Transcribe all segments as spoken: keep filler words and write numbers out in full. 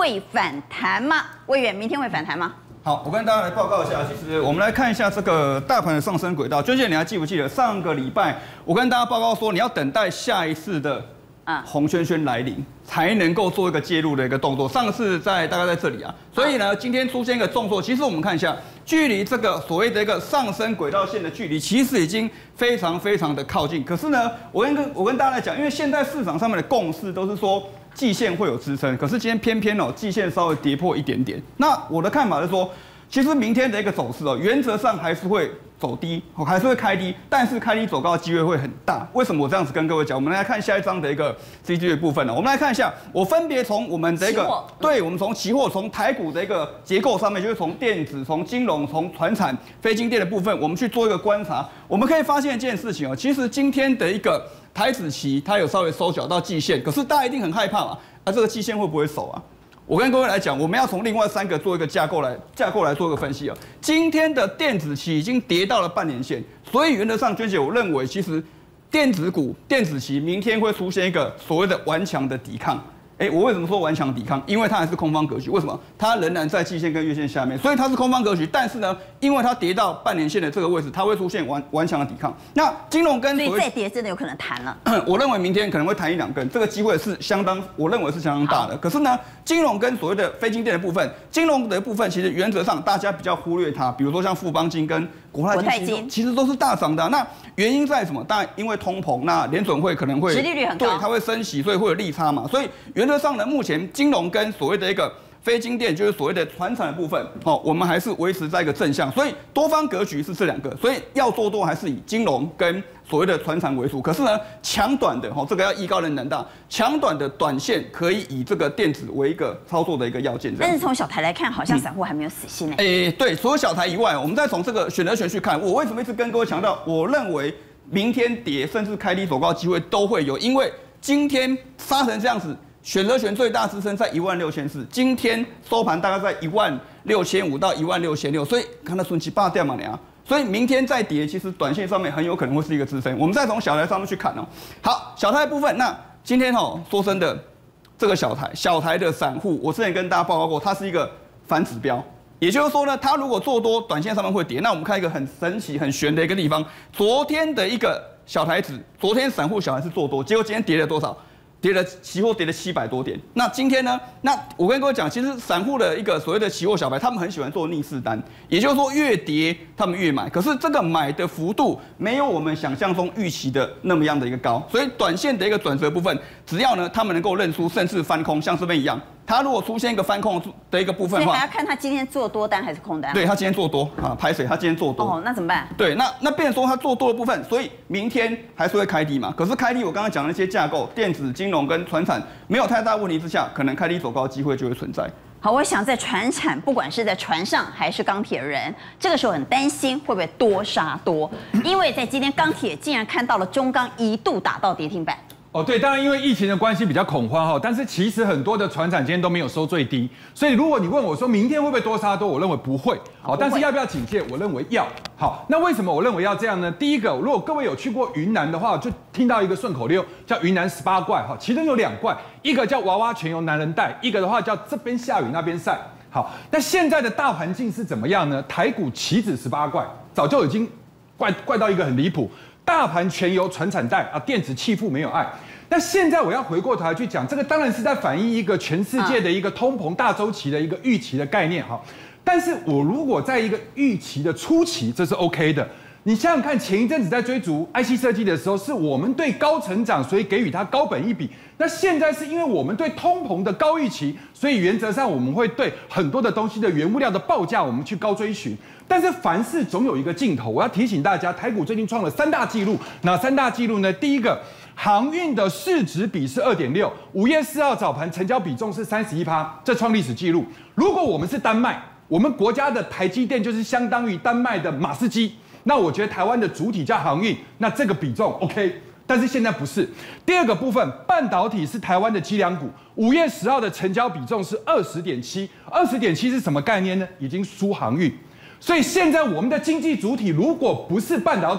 会反弹吗？委员，明天会反弹吗？ 好，我跟大家来报告一下，其实我们来看一下这个大盘的上升轨道。娟姐，你还记不记得上个礼拜我跟大家报告说，你要等待下一次的红圈圈来临，才能够做一个介入的一个动作。上次在大概在这里啊，所以呢，今天出现一个动作，其实我们看一下，距离这个所谓的一个上升轨道线的距离，其实已经非常非常的靠近。可是呢，我跟我跟大家来讲，因为现在市场上面的共识都是说季线会有支撑，可是今天偏偏哦，季线稍微跌破一点点。那我的看法是说，其实明天的一个走势哦，原则上还是会走低，还是会开低，但是开低走高的机会会很大。为什么我这样子跟各位讲？我们来看下一章的一个 C G 的部分呢。我们来看一下，我分别从我们的一个，对，我们从期货、从台股的一个结构上面，就是从电子、从金融、从传产、非金电的部分，我们去做一个观察。我们可以发现一件事情哦，其实今天的一个台指期它有稍微收脚到季线，可是大家一定很害怕嘛，啊，这个季线会不会守啊？我跟各位来讲，我们要从另外三个做一个架构来架构来做一个分析啊。今天的电子期已经跌到了半年线，所以原则上，娟姐，我认为其实电子股、电子期明天会出现一个所谓的顽强的抵抗。哎，我为什么说顽强抵抗？因为它还是空方格局。为什么？它仍然在季线跟月线下面，所以它是空方格局。但是呢，因为它跌到半年线的这个位置，它会出现顽顽强的抵抗。那金融跟所以再跌真的有可能弹了。 我认为明天可能会弹一两根，这个机会是相当，我认为是相当大的。可是呢，金融跟所谓的非金电的部分，金融的部分其实原则上大家比较忽略它，比如说像富邦金跟国泰金，其实其实都是大涨的。那原因在什么？当然因为通膨，那联准会可能会殖利率很高， 对，它会升息，所以会有利差嘛。所以原则上呢，目前金融跟所谓的一个非金电，就是所谓的传产的部分，哦，我们还是维持在一个正向，所以多方格局是这两个，所以要做多还是以金融跟所谓的传产为主。可是呢，强短的哈，这个要艺高人胆大，强短的短线可以以这个电子为一个操作的一个要件。 但是从小台来看，好像散户还没有死心呢。 哎、欸，对，除了小台以外，我们再从这个选择权去看，我为什么一直跟各位强调，我认为明天跌甚至开低走高的机会都会有，因为今天杀成这样子。选择权最大支撑在一万六千四，今天收盘大概在一万六千五到一万六千六，所以看到顺其八掉嘛，你啊，所以明天再跌，其实短线上面很有可能会是一个支撑。我们再从小台上面去看哦。好，小台的部分，那今天哦，说真的，这个小台小台的散户，我之前跟大家报告过，它是一个反指标，也就是说呢，它如果做多，短线上面会跌。那我们看一个很神奇、很悬的一个地方，昨天的一个小台子，昨天散户小台是做多，结果今天跌了多少？跌了期货跌了七百多点，那今天呢？那我跟各位讲，其实散户的一个所谓的期货小白，他们很喜欢做逆势单，也就是说越跌他们越买，可是这个买的幅度没有我们想象中预期的那么样的一个高，所以短线的一个转折部分，只要呢他们能够认输，甚至翻空，像这边一样。他如果出现一个翻空的一个部分的话， 所以还要看他今天做多单还是空单。 对他今天做多啊，排水，他今天做多。 哦，那怎么办？ 对，那那变成说他做多的部分，所以明天还是会开低嘛。可是开低，我刚刚讲的那些架构，电子、金融跟传产没有太大问题之下，可能开低走高的机会就会存在。 好，我想在船产，不管是在船上还是钢铁人，这个时候很担心会不会多杀多，因为在今天钢铁竟然看到了中钢一度打到跌停板。 哦，对，当然因为疫情的关系比较恐慌哈，但是其实很多的传产今天都没有收最低，所以如果你问我说明天会不会多杀多，我认为不会。好，但是要不要警戒？我认为要。好，那为什么我认为要这样呢？第一个，如果各位有去过云南的话，就听到一个顺口溜叫云南十八怪哈，其中有两怪，一个叫娃娃全由男人带，一个的话叫这边下雨那边晒。好，那现在的大环境是怎么样呢？台股期指十八怪，早就已经怪怪到一个很离谱。大盘全由传产带啊，电子弃妇没有爱。那现在我要回过头来去讲，这个当然是在反映一个全世界的一个通膨大周期的一个预期的概念哈。但是我如果在一个预期的初期，这是 OK 的。你想想看，前一阵子在追逐 I C 设计的时候，是我们对高成长，所以给予它高本益比。那现在是因为我们对通膨的高预期，所以原则上我们会对很多的东西的原物料的报价，我们去高追寻。但是凡事总有一个尽头，我要提醒大家，台股最近创了三大纪录。哪三大纪录呢？第一个，航运的市值比是二点六，五月四号早盘成交比重是三十一趴，这创历史纪录。如果我们是丹麦，我们国家的台积电就是相当于丹麦的马士基。那我觉得台湾的主体叫航运，那这个比重 OK， 但是现在不是。第二个部分，半导体是台湾的脊梁骨，五月十号的成交比重是二十点七，二十点七是什么概念呢？已经输航运。所以现在我们的经济主体如果不是半导体，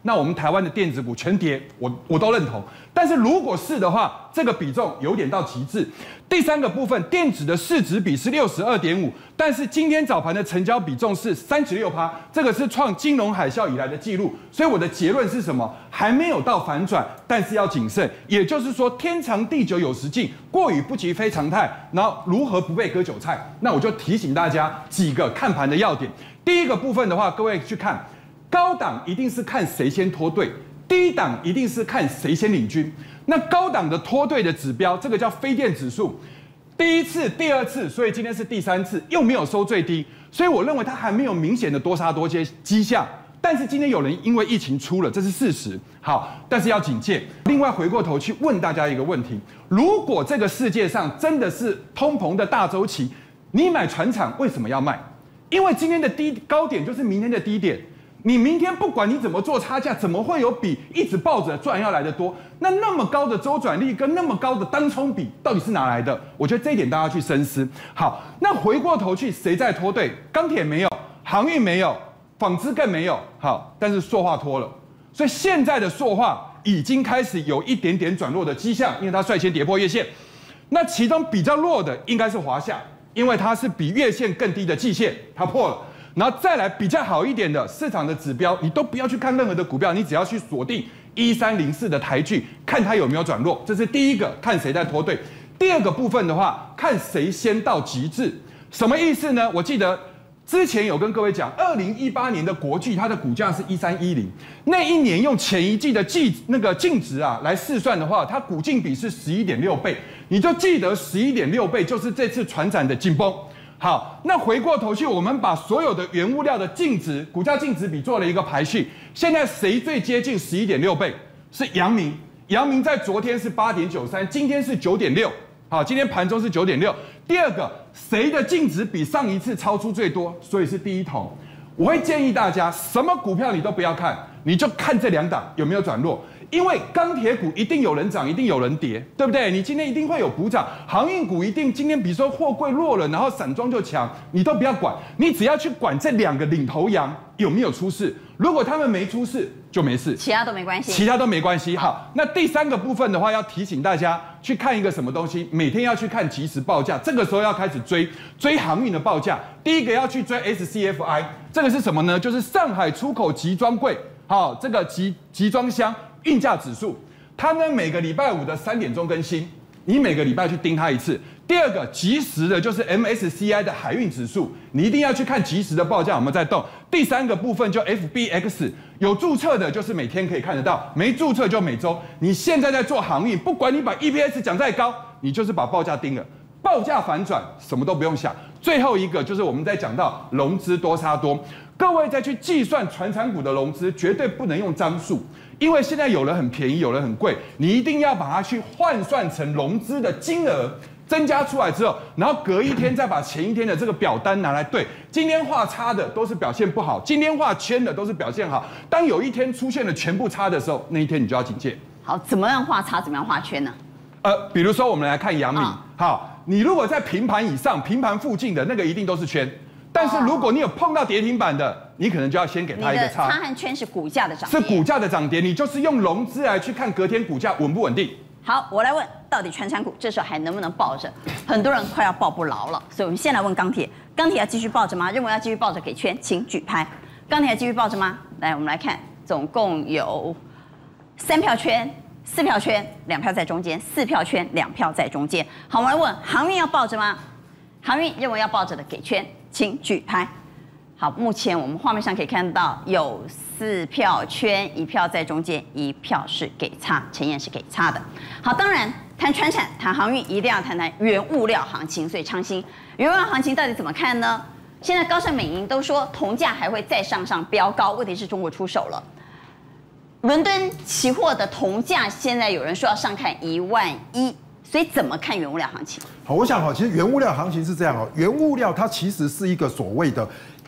那我们台湾的电子股全跌，我我都认同。但是如果是的话，这个比重有点到极致。第三个部分，电子的市值比是六十二点五，但是今天早盘的成交比重是三十六趴，这个是创金融海啸以来的记录。所以我的结论是什么？还没有到反转，但是要谨慎。也就是说，天长地久有时尽，过与不及非常态。然后如何不被割韭菜？那我就提醒大家几个看盘的要点。第一个部分的话，各位去看，高档一定是看谁先脱队。低档一定是看谁先领军。那高档的脱队的指标，这个叫非电指数，第一次、第二次，所以今天是第三次，又没有收最低，所以我认为它还没有明显的多杀多接迹象。但是今天有人因为疫情出了，这是事实。好，但是要警戒。另外回过头去问大家一个问题：如果这个世界上真的是通膨的大周期，你买传产为什么要卖？因为今天的低高点就是明天的低点。你明天不管你怎么做差价，怎么会有比一直抱着赚要来的多？那那么高的周转率跟那么高的当冲比到底是哪来的？我觉得这一点大家去深思。好，那回过头去，谁在脱队？钢铁没有，航运没有，纺织更没有。好，但是塑化脱了，所以现在的塑化已经开始有一点点转弱的迹象，因为它率先跌破月线。那其中比较弱的应该是华夏，因为它是比月线更低的季线，它破了。然后再来比较好一点的市场的指标，你都不要去看任何的股票，你只要去锁定一三零四的台剧，看它有没有转弱，这是第一个，看谁在脱队。第二个部分的话，看谁先到极致，什么意思呢？我记得之前有跟各位讲，二零一八年的国巨它的股价是一三一零，那一年用前一季的季那个净值啊来试算的话，它股净比是十一点六倍，你就记得十一点六倍就是这次传产的紧绷。好，那回过头去，我们把所有的原物料的净值、股价净值比做了一个排序。现在谁最接近十一点六倍？是阳明。阳明在昨天是八点九三，今天是九点六。好，今天盘中是九点六。第二个，谁的净值比上一次超出最多？所以是第一桶。我会建议大家，什么股票你都不要看，你就看这两档有没有转弱。因为钢铁股一定有人涨，一定有人跌，对不对？你今天一定会有补涨，航运股一定今天比如说货柜弱了，然后散装就强，你都不要管，你只要去管这两个领头羊有没有出事。如果他们没出事，就没事， 其他都没关系， 其他都没关系。好，那第三个部分的话，要提醒大家去看一个什么东西，每天要去看即时报价，这个时候要开始追追航运的报价。第一个要去追 S C F I， 这个是什么呢？就是上海出口集装柜，好，这个集集装箱。运价指数，它呢每个礼拜五的三点钟更新，你每个礼拜去盯它一次。第二个即时的就是 M S C I 的海运指数，你一定要去看即时的报价有没有在动。第三个部分就 F B X， 有注册的就是每天可以看得到，没注册就每周。你现在在做航运，不管你把 E P S 讲再高，你就是把报价盯了。报价反转，什么都不用想。最后一个就是我们在讲到融资多杀多，各位再去计算传产股的融资，绝对不能用张数。因为现在有人很便宜，有人很贵，你一定要把它去换算成融资的金额增加出来之后，然后隔一天再把前一天的这个表单拿来对。今天画叉的都是表现不好，今天画圈的都是表现好。当有一天出现了全部叉的时候，那一天你就要警戒。 好，怎么样画叉，怎么样画圈呢？ 呃，比如说我们来看阳明， 哦、 好，你如果在平盘以上、平盘附近的那个一定都是圈。但是如果你有碰到跌停板的，你可能就要先给它一个叉。 叉和圈是股价的涨跌， 是股价的涨跌，你就是用融资来去看隔天股价稳不稳定。 好，我来问，到底传产股这时候还能不能抱着？很多人快要抱不牢了，所以我们先来问钢铁，钢铁要继续抱着吗？认为要继续抱着给圈，请举拍。钢铁要继续抱着吗？来，我们来看，总共有三票圈、四票圈，两票在中间，四票圈，两票在中间。好，我们来问，航运要抱着吗？航运认为要抱着的给圈。请举拍。好，目前我们画面上可以看到有四票圈，一票在中间，一票是给叉，陈燕是给叉的。好，当然谈传产、谈航运，一定要谈谈原物料行情。所以昌兴，原物料行情到底怎么看呢？现在高盛、美银都说铜价还会再上上飙高，问题是中国出手了。伦敦期货的铜价现在有人说要上看一万一。所以怎么看原物料行情？ 好，我想哈，其实原物料行情是这样哦，原物料它其实是一个所谓的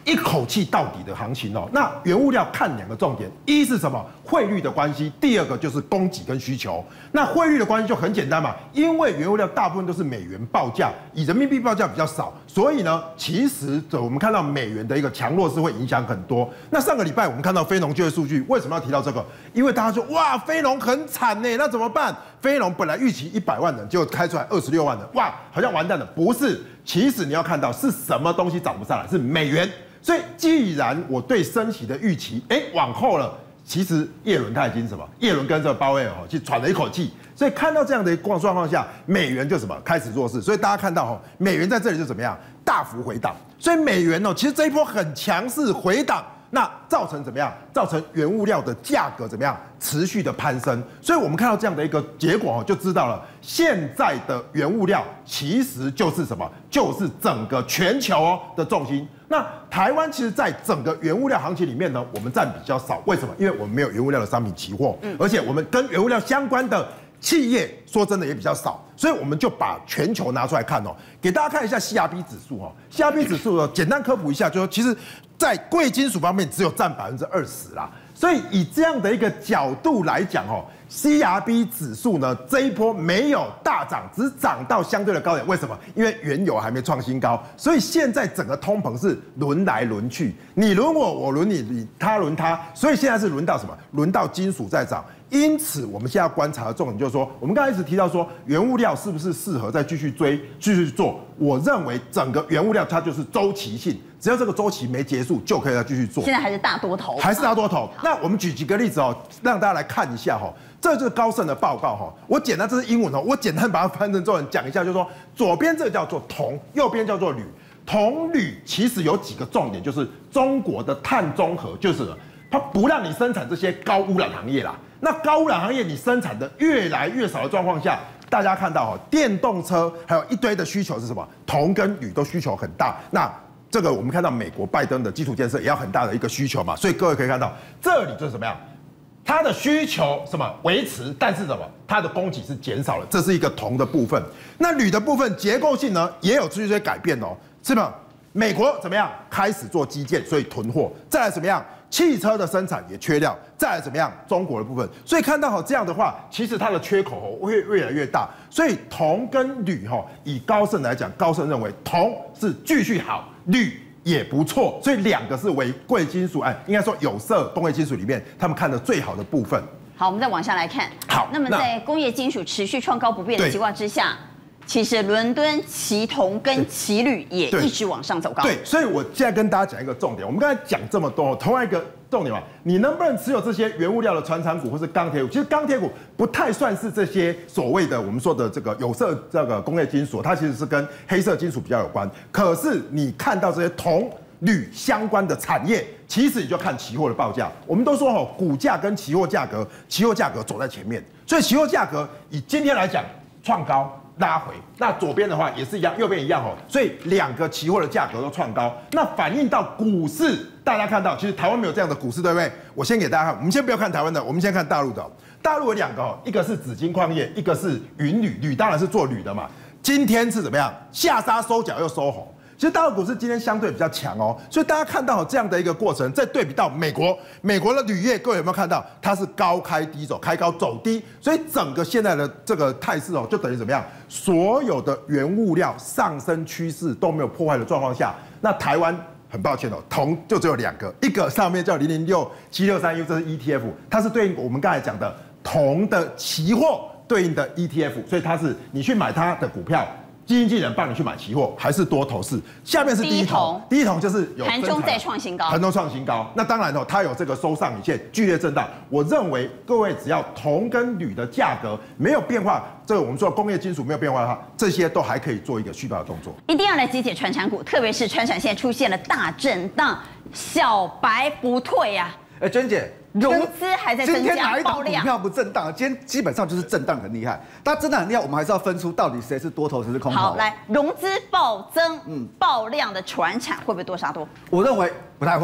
一口气到底的行情哦。那原物料看两个重点，一是什么？汇率的关系，第二个就是供给跟需求。那汇率的关系就很简单嘛，因为原物料大部分都是美元报价，以人民币报价比较少，所以呢，其实我们看到美元的一个强弱是会影响很多。那上个礼拜我们看到非农就业数据，为什么要提到这个？因为大家说哇，非农很惨呢，那怎么办？非农本来预期一百万人，结果开出来二十六万人，哇，好像完蛋了。不是，其实你要看到是什么东西涨不上来，是美元。所以既然我对升息的预期，哎，往后了。其实叶伦他已经什么？叶伦跟这个鲍威尔哈，去喘了一口气。所以看到这样的状况下，美元就什么开始弱势。所以大家看到哈，美元在这里就怎么样大幅回档。所以美元哦，其实这一波很强势回档，那造成怎么样？造成原物料的价格怎么样持续的攀升。所以我们看到这样的一个结果哦，就知道了现在的原物料其实就是什么？就是整个全球哦的重心。那台湾其实，在整个原物料行情里面呢，我们占比较少。为什么？因为我们没有原物料的商品期货，嗯，而且我们跟原物料相关的企业，说真的也比较少，所以我们就把全球拿出来看哦，给大家看一下 C R B 指数哦。C R B 指数呢，简单科普一下，就说其实，在贵金属方面只有占百分之二十啦。所以以这样的一个角度来讲哦 ，C R B 指数呢这一波没有大涨，只涨到相对的高点。为什么？因为原油还没创新高，所以现在整个通膨是轮来轮去，你轮我，我轮你，你他轮他，所以现在是轮到什么？轮到金属在涨。因此，我们现在要观察的重点就是说，我们刚才一直提到说，原物料是不是适合再继续追、继续做？我认为整个原物料它就是周期性，只要这个周期没结束，就可以再继续做。 现在还是大多头， 还是大多头。那我们举几个例子哦，让大家来看一下哈。这就是高盛的报告哈。我简单，这是英文哦，我简单把它翻成中文讲一下，就是说，左边这个叫做铜，右边叫做铝。铜铝其实有几个重点，就是中国的碳中和，就是它不让你生产这些高污染行业啦。那高污染行业你生产的越来越少的状况下，大家看到哦，电动车还有一堆的需求是什么？铜跟铝都需求很大。那这个我们看到美国拜登的基础建设也要很大的一个需求嘛，所以各位可以看到这里就是什么样，它的需求什么维持，但是什么它的供给是减少了，这是一个铜的部分。那铝的部分结构性呢也有出现一些改变哦，是吗？美国怎么样开始做基建，所以囤货，再来怎么样？汽车的生产也缺料，再来怎么样？中国的部分，所以看到哈这样的话，其实它的缺口哦会越来越大。所以铜跟铝哈，以高盛来讲，高盛认为铜是继续好，铝也不错，所以两个是为贵金属，哎，应该说有色工业金属里面他们看的最好的部分。 好，我们再往下来看。 好， 那么在工业金属持续创高不变的情况之下。其实伦敦期铜跟期铝也一直往上走高。 对，所以我现在跟大家讲一个重点。我们刚才讲这么多，同样一个重点嘛，你能不能持有这些原物料的传产股或是钢铁股？其实钢铁股不太算是这些所谓的我们说的这个有色这个工业金属，它其实是跟黑色金属比较有关。可是你看到这些铜、铝相关的产业，其实你就看期货的报价。我们都说哦，股价跟期货价格，期货价格走在前面，所以期货价格以今天来讲创高。拉回，那左边的话也是一样，右边一样哦，所以两个期货的价格都创高，那反映到股市，大家看到其实台湾没有这样的股市，对不对？我先给大家看，我们先不要看台湾的，我们先看大陆的。大陆有两个哦，一个是紫金矿业，一个是云铝，铝当然是做铝的嘛。今天是怎么样？下杀收脚又收红。其实大陆股市今天相对比较强哦，所以大家看到这样的一个过程，再对比到美国，美国的铝业，各位有没有看到？它是高开低走，开高走低，所以整个现在的这个态势哦，就等于怎么样？所有的原物料上升趋势都没有破坏的状况下，那台湾很抱歉哦，铜就只有两个，一个上面叫零零六七六三 U， 这是 E T F， 它是对应我们刚才讲的铜的期货对应的 E T F， 所以它是你去买它的股票。基金经理人帮你去买期货，还是多头市？下面是第一桶，第一桶就是有盘中再创新高， 盘中创新高。那当然哦，它有这个收上影线剧烈震荡。我认为各位只要铜跟铝的价格没有变化，这个我们说工业金属没有变化的话，这些都还可以做一个续报的动作。 一定要来集结传产股，特别是传产现在出现了大震荡，小白不退呀、啊。 哎，娟姐。 融资还在增加， 今天哪一档股票不震荡？今天基本上就是震荡很厉害。但震荡很厉害，我们还是要分出到底谁是多头，谁是空头。 好，来融资暴增，嗯，爆量的传产会不会多杀多？ 我认为不太会。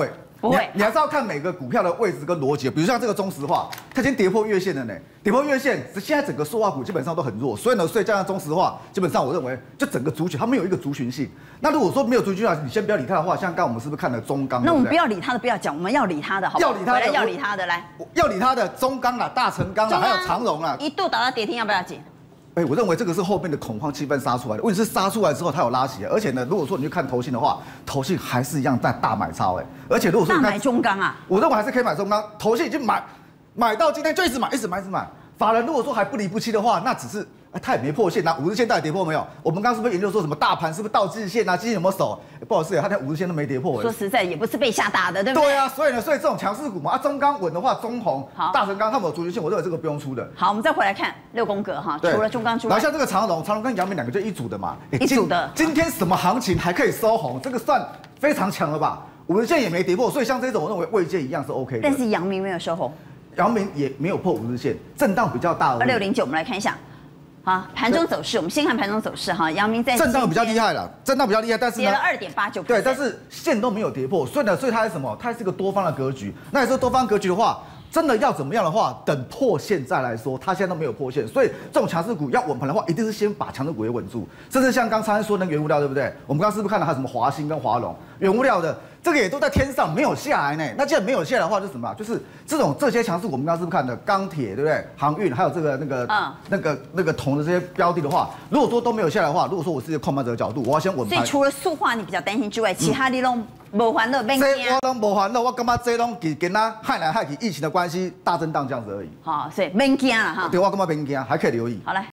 不会， 你还是要看每个股票的位置跟逻辑。比如像这个中石化，它已经跌破月线了呢，跌破月线，现在整个塑化股基本上都很弱，所以呢，所以加上中石化，基本上我认为就整个族群它没有一个族群性。那如果说没有族群啊，你先不要理它的话，像刚刚我们是不是看了中钢？ 那我们不要理它的，不要讲，我们要理它的，好不好？ 要理它的， 要理它的，来， 要理它的中钢啦、大成钢啦，还有长荣啦， 一度打到跌停，要不要紧？ 哎，我认为这个是后面的恐慌气氛杀出来的。问题是杀出来之后，它有拉起来，而且呢，如果说你去看投信的话，投信还是一样在大买超哎。而且如果说大买中钢啊， 我认为还是可以买中钢，投信已经买买到今天就一直买，一直买，一直买。法人如果说还不离不弃的话，那只是哎，它也没破线啊，五日线到底跌破没有？我们刚刚是不是研究说什么大盘是不是到季线啊？季线有没有守？不好意思，它连五日线都没跌破。 说实在也不是被吓打的，对不对？ 对啊，所以呢，所以这种强势股嘛，啊，中钢稳的话，中红、大成钢他们有族群性，我认为这个不用出的。 好，我们再回来看六宫格哈，除了中钢之外， 然后像这个长荣，长荣跟阳明两个就一组的嘛， 一组的。 今天什么行情还可以收红？这个算非常强了吧？五日线也没跌破，所以像这种我认为位阶一样是 OK 的。 但是阳明没有收红， 阳明也没有破五日线，震荡比较大。 二六零九，我们来看一下。好，盘中走势，我们先看盘中走势哈。阳明在震荡比较厉害了，震荡比较厉害，但是跌了二点八九， 对，但是线都没有跌破，所以呢，所以它是什么？它是一个多方的格局。那你说多方格局的话，真的要怎么样的话，等破线再来说，它现在都没有破线，所以这种强势股要稳盘的话，一定是先把强势股也稳住。甚至像刚才说那个原物料，对不对？我们刚刚是不是看到它什么华兴跟华龙原物料的？这个也都在天上没有下来呢。那既然没有下来的话，就是什么？就是这种这些强势股，我们刚刚是不是看的钢铁，对不对？航运还有这个那个、嗯、那个那个铜的这些标的的话，如果说都没有下来的话，如果说我是一个控盘者的角度，我要先稳盘。 所以除了塑化你比较担心之外，其他的都无还乐，没这我都无还乐，我感觉这拢给跟他害来害去疫情的关系大震荡这样子而已。 好，所以没惊了哈。 对，我感觉没惊，还可以留意。 好来，